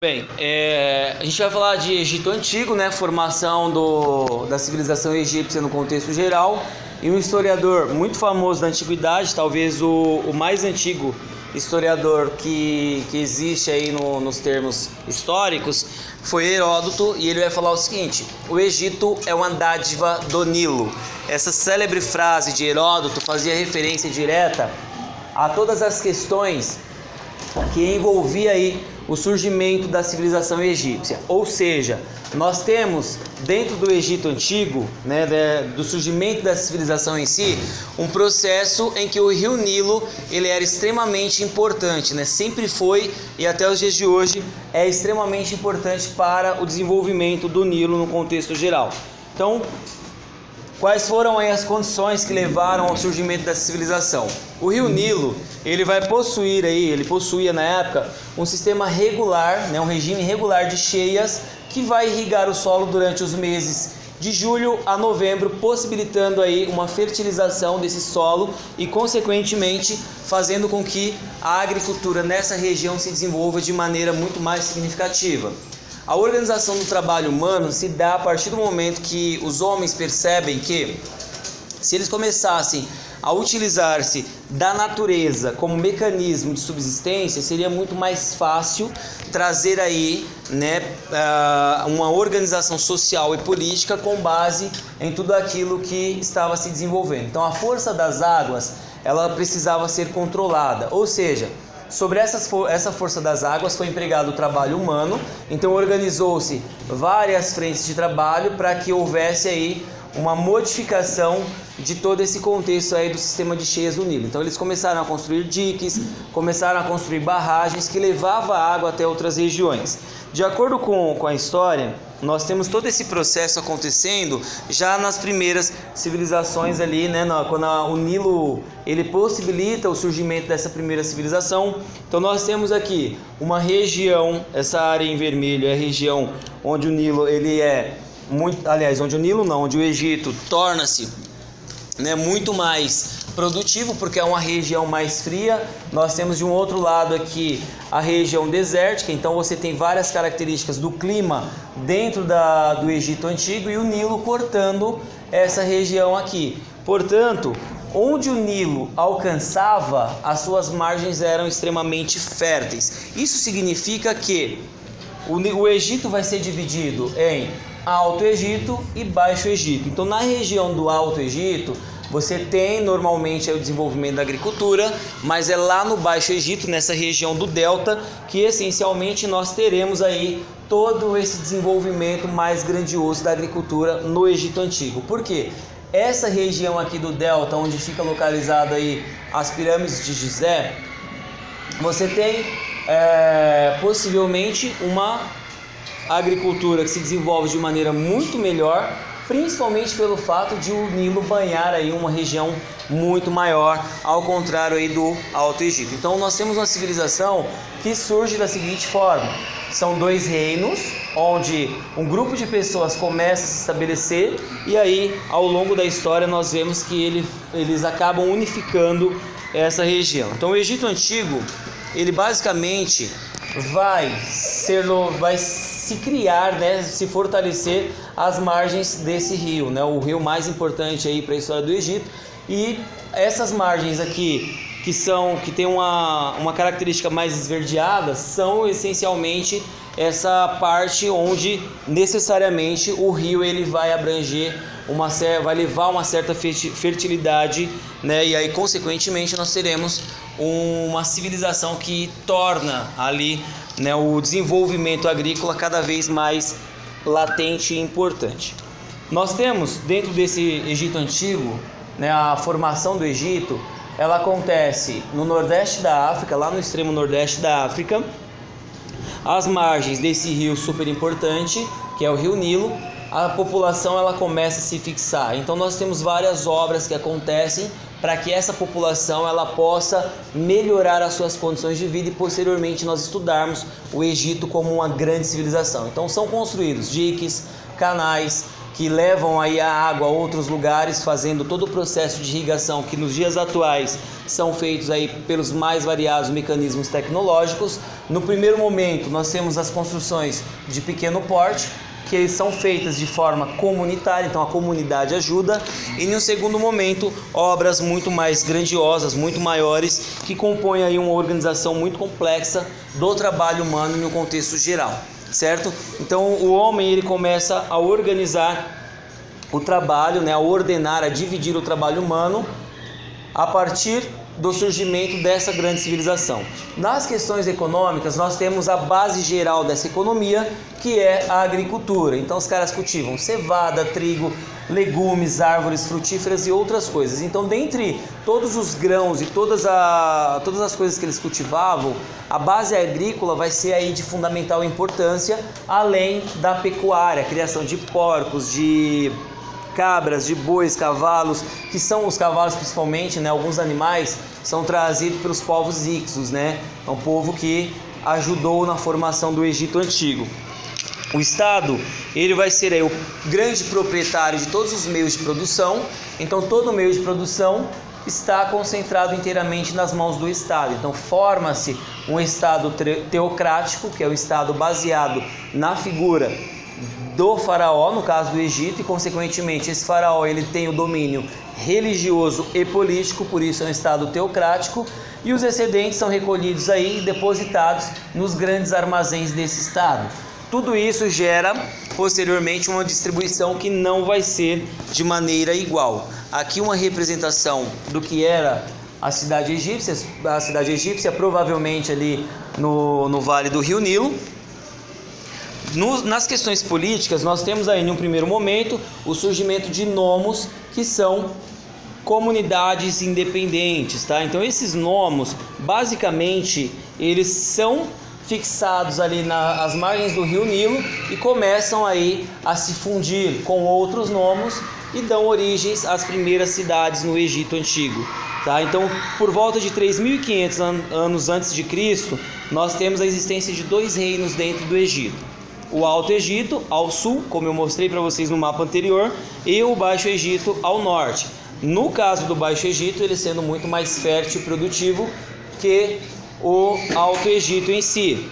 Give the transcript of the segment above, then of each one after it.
Bem, a gente vai falar de Egito Antigo, né? Formação da civilização egípcia no contexto geral. E um historiador muito famoso da antiguidade, talvez o mais antigo historiador que existe aí nos termos históricos, foi Heródoto, e ele vai falar o seguinte: o Egito é uma dádiva do Nilo. Essa célebre frase de Heródoto fazia referência direta a todas as questões que envolvia aí o surgimento da civilização egípcia. Ou seja, nós temos dentro do Egito Antigo, né, do surgimento da civilização em si, um processo em que o rio Nilo ele era extremamente importante, né? Sempre foi e até os dias de hoje é extremamente importante para o desenvolvimento do Nilo no contexto geral. Então, quais foram aí as condições que levaram ao surgimento dessa civilização? O rio Nilo, ele possuía na época um sistema regular, né, um regime regular de cheias que vai irrigar o solo durante os meses de julho a novembro, possibilitando aí uma fertilização desse solo e, consequentemente, fazendo com que a agricultura nessa região se desenvolva de maneira muito mais significativa. A organização do trabalho humano se dá a partir do momento que os homens percebem que, se eles começassem a utilizar-se da natureza como mecanismo de subsistência, seria muito mais fácil trazer aí, né, uma organização social e política com base em tudo aquilo que estava se desenvolvendo. Então, a força das águas, ela precisava ser controlada, ou seja, sobre essa força das águas foi empregado o trabalho humano. Então organizou-se várias frentes de trabalho para que houvesse aí uma modificação de todo esse contexto aí do sistema de cheias do Nilo. Então eles começaram a construir diques, começaram a construir barragens que levavam a água até outras regiões. De acordo com a história, nós temos todo esse processo acontecendo já nas primeiras civilizações ali, né? Quando o Nilo ele possibilita o surgimento dessa primeira civilização. Então nós temos aqui uma região, essa área em vermelho é a região onde o Nilo ele é muito, aliás, onde o Egito torna-se, né, muito mais produtivo, porque é uma região mais fria. Nós temos de um outro lado aqui a região desértica, então você tem várias características do clima dentro do Egito Antigo e o Nilo cortando essa região aqui. Portanto, onde o Nilo alcançava, as suas margens eram extremamente férteis. Isso significa que o Egito vai ser dividido em Alto Egito e Baixo Egito. Então, na região do Alto Egito, você tem normalmente o desenvolvimento da agricultura, mas é lá no Baixo Egito, nessa região do Delta, que essencialmente nós teremos aí todo esse desenvolvimento mais grandioso da agricultura no Egito Antigo. Por quê? Essa região aqui do Delta, onde fica localizado aí as pirâmides de Gizé, você tem possivelmente uma agricultura que se desenvolve de maneira muito melhor, principalmente pelo fato de o Nilo banhar aí uma região muito maior, ao contrário aí do Alto Egito. Então nós temos uma civilização que surge da seguinte forma: são dois reinos, onde um grupo de pessoas começa a se estabelecer, e aí ao longo da história nós vemos que eles acabam unificando essa região. Então o Egito Antigo, ele basicamente vai se criar, né, se fortalecer às margens desse rio, né, o rio mais importante aí para a história do Egito. E essas margens aqui que tem uma característica mais esverdeada são essencialmente essa parte onde necessariamente o rio ele vai abranger vai levar uma certa fertilidade, né, e aí consequentemente nós teremos uma civilização que torna ali, né, o desenvolvimento agrícola cada vez mais latente e importante. Nós temos dentro desse Egito Antigo, né, a formação do Egito, ela acontece no nordeste da África, lá no extremo nordeste da África, às margens desse rio super importante, que é o rio Nilo. A população ela começa a se fixar. Então nós temos várias obras que acontecem para que essa população ela possa melhorar as suas condições de vida e posteriormente nós estudarmos o Egito como uma grande civilização. Então são construídos diques, canais, que levam aí a água a outros lugares, fazendo todo o processo de irrigação que nos dias atuais são feitos aí pelos mais variados mecanismos tecnológicos. No primeiro momento, nós temos as construções de pequeno porte, que são feitas de forma comunitária, então a comunidade ajuda, e no segundo momento, obras muito mais grandiosas, muito maiores, que compõem aí uma organização muito complexa do trabalho humano no contexto geral, certo? Então o homem ele começa a organizar o trabalho, né, a ordenar, a dividir o trabalho humano a partir do surgimento dessa grande civilização. Nas questões econômicas, nós temos a base geral dessa economia, que é a agricultura. Então os caras cultivam cevada, trigo, legumes, árvores frutíferas e outras coisas. Então, dentre todos os grãos e todas as coisas que eles cultivavam, a base agrícola vai ser aí de fundamental importância, além da pecuária, criação de porcos, de cabras, de bois, cavalos, que são os cavalos principalmente, né? Alguns animais são trazidos pelos povos Ixos, né? É um povo que ajudou na formação do Egito Antigo. O Estado, ele vai ser aí o grande proprietário de todos os meios de produção, então todo o meio de produção está concentrado inteiramente nas mãos do Estado. Então forma-se um Estado teocrático, que é um Estado baseado na figura do faraó, no caso do Egito, e consequentemente esse faraó ele tem o domínio religioso e político, por isso é um estado teocrático, e os excedentes são recolhidos aí e depositados nos grandes armazéns desse estado. Tudo isso gera posteriormente uma distribuição que não vai ser de maneira igual. Aqui uma representação do que era a cidade egípcia provavelmente ali no vale do Rio Nilo. Nas questões políticas, nós temos aí, num primeiro momento, o surgimento de nomos, que são comunidades independentes, tá? Então, esses nomos, basicamente, eles são fixados ali nas margens do Rio Nilo e começam aí a se fundir com outros nomos e dão origens às primeiras cidades no Egito Antigo, tá? Então, por volta de 3.500 anos antes de Cristo, nós temos a existência de dois reinos dentro do Egito. O Alto Egito ao sul, como eu mostrei para vocês no mapa anterior, e o Baixo Egito ao norte. No caso do Baixo Egito, ele sendo muito mais fértil e produtivo que o Alto Egito em si,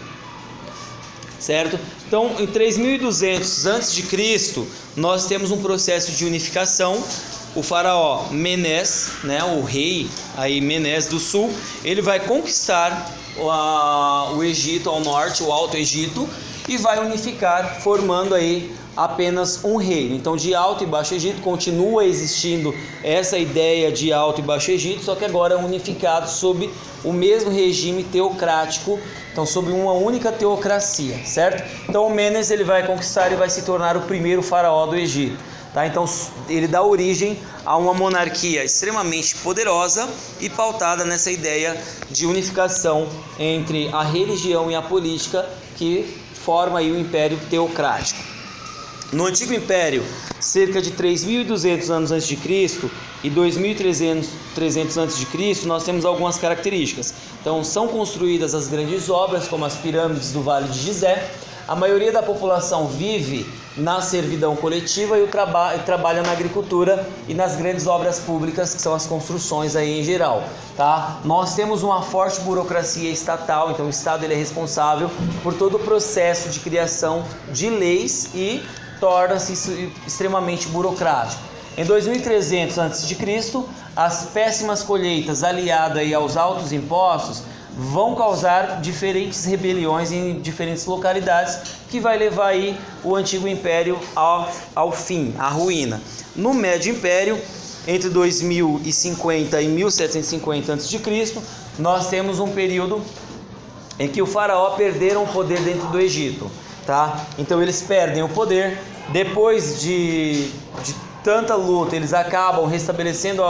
certo? Então, em 3.200 a.C., nós temos um processo de unificação. O faraó Menes, né, o rei aí Menes do sul, ele vai conquistar o Egito ao norte, o Alto Egito, e vai unificar, formando aí apenas um reino. Então, de Alto e Baixo Egito continua existindo essa ideia de Alto e Baixo Egito, só que agora unificado sob o mesmo regime teocrático, então sob uma única teocracia, certo? Então, o Menes ele vai conquistar e vai se tornar o primeiro faraó do Egito, tá? Então, ele dá origem a uma monarquia extremamente poderosa e pautada nessa ideia de unificação entre a religião e a política, que forma aí o Império Teocrático. No Antigo Império, cerca de 3.200 anos antes de Cristo e 2.300 antes de Cristo, nós temos algumas características. Então, são construídas as grandes obras, como as pirâmides do Vale de Gizé. A maioria da população vive na servidão coletiva e trabalha na agricultura e nas grandes obras públicas, que são as construções aí em geral, tá? Nós temos uma forte burocracia estatal, então o Estado ele é responsável por todo o processo de criação de leis e torna-se extremamente burocrático. Em 2300 a.C., as péssimas colheitas aliadas aí aos altos impostos vão causar diferentes rebeliões em diferentes localidades, que vai levar aí o Antigo Império ao fim, à ruína. No Médio Império, entre 2050 e 1750 a.C., nós temos um período em que o faraó perderam o poder dentro do Egito, tá? Então eles perdem o poder, depois de tanta luta, eles acabam restabelecendo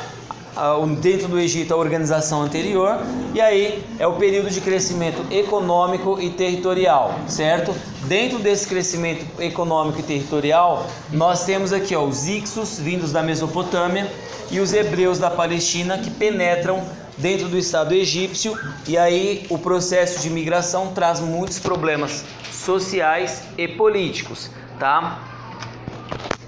dentro do Egito a organização anterior, e aí é o período de crescimento econômico e territorial, certo? Dentro desse crescimento econômico e territorial, nós temos aqui os Ixos, vindos da Mesopotâmia, e os hebreus da Palestina, que penetram dentro do Estado egípcio, e aí o processo de migração traz muitos problemas sociais e políticos, tá?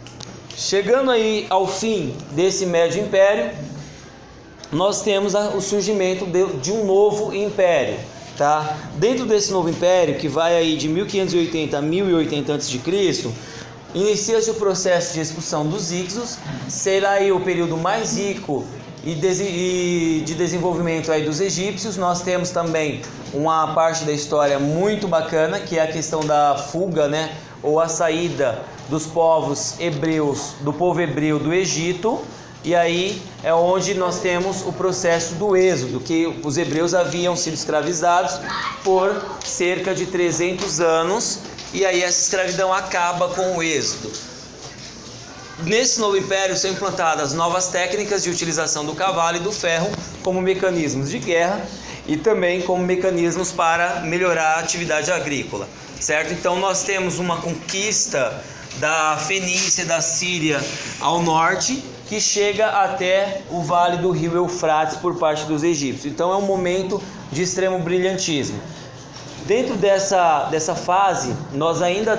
Chegando aí ao fim desse Médio Império, nós temos o surgimento de um novo império, tá? Dentro desse novo império, que vai aí de 1580 a 1080 a.C., inicia-se o processo de expulsão dos Hicsos. Será aí o período mais rico e de desenvolvimento aí dos egípcios. Nós temos também uma parte da história muito bacana, que é a questão da fuga, né, ou a saída dos povos hebreus, do povo hebreu do Egito. E aí é onde nós temos o processo do êxodo, que os hebreus haviam sido escravizados por cerca de 300 anos, e aí essa escravidão acaba com o êxodo. Nesse novo império são implantadas novas técnicas de utilização do cavalo e do ferro como mecanismos de guerra e também como mecanismos para melhorar a atividade agrícola, certo? Então nós temos uma conquista da Fenícia, da Síria ao norte, que chega até o vale do rio Eufrates por parte dos egípcios. Então é um momento de extremo brilhantismo. Dentro dessa fase, nós ainda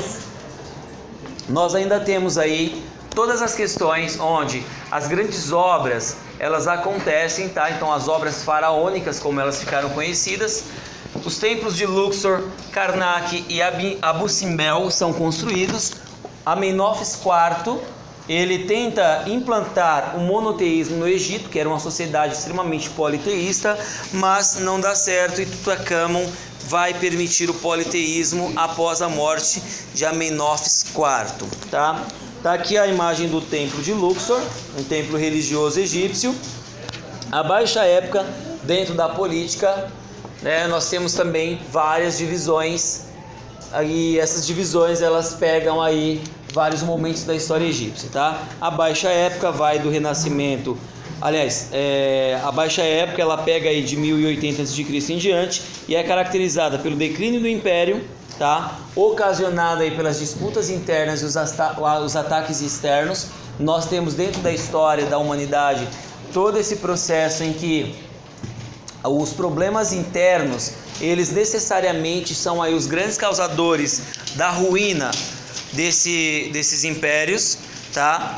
temos aí todas as questões onde as grandes obras elas acontecem, tá? Então as obras faraônicas, como elas ficaram conhecidas, os templos de Luxor, Karnak e Abu Simbel são construídos. Amenófis IV, ele tenta implantar o monoteísmo no Egito, que era uma sociedade extremamente politeísta, mas não dá certo, e Tutankhamon vai permitir o politeísmo após a morte de Amenófis IV, tá? Tá aqui a imagem do templo de Luxor, um templo religioso egípcio. A baixa época, dentro da política, né, nós temos também várias divisões, e essas divisões elas pegam aí vários momentos da história egípcia, tá? A baixa época vai do Renascimento, a baixa época ela pega aí de 1080 a.C. em diante e é caracterizada pelo declínio do Império, tá? Ocasionada aí pelas disputas internas e os ataques externos. Nós temos dentro da história da humanidade todo esse processo em que os problemas internos, eles necessariamente são aí os grandes causadores da ruína desses impérios, tá?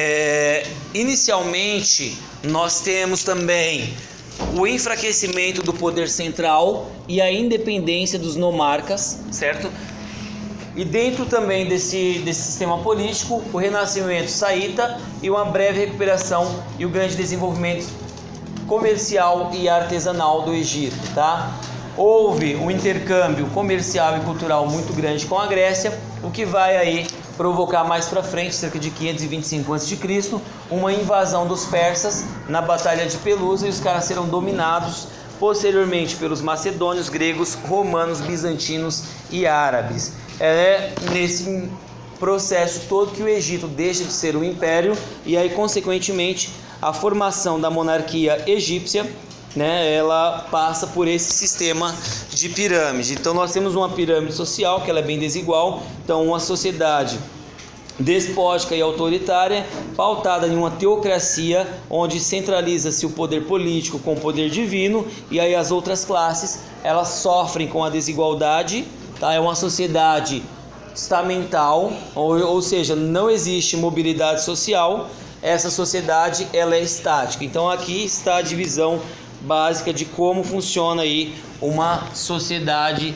Inicialmente nós temos também o enfraquecimento do poder central e a independência dos nomarcas, certo? E dentro também desse sistema político, o renascimento saíta e uma breve recuperação e o grande desenvolvimento comercial e artesanal do Egito, tá? Houve um intercâmbio comercial e cultural muito grande com a Grécia, o que vai aí provocar mais para frente, cerca de 525 a.C., uma invasão dos persas na Batalha de Pelusa, e os caras serão dominados posteriormente pelos macedônios, gregos, romanos, bizantinos e árabes. É nesse processo todo que o Egito deixa de ser um império, e aí consequentemente a formação da monarquia egípcia, né, ela passa por esse sistema de pirâmide. Então nós temos uma pirâmide social que ela é bem desigual. Então uma sociedade despótica e autoritária, pautada em uma teocracia, onde centraliza-se o poder político com o poder divino, e aí as outras classes elas sofrem com a desigualdade, tá? É uma sociedade estamental, ou seja, não existe mobilidade social. Essa sociedade ela é estática. Então aqui está a divisão básica de como funciona aí uma sociedade,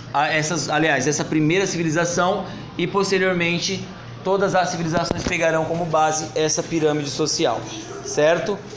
essa primeira civilização, e posteriormente todas as civilizações pegarão como base essa pirâmide social, certo?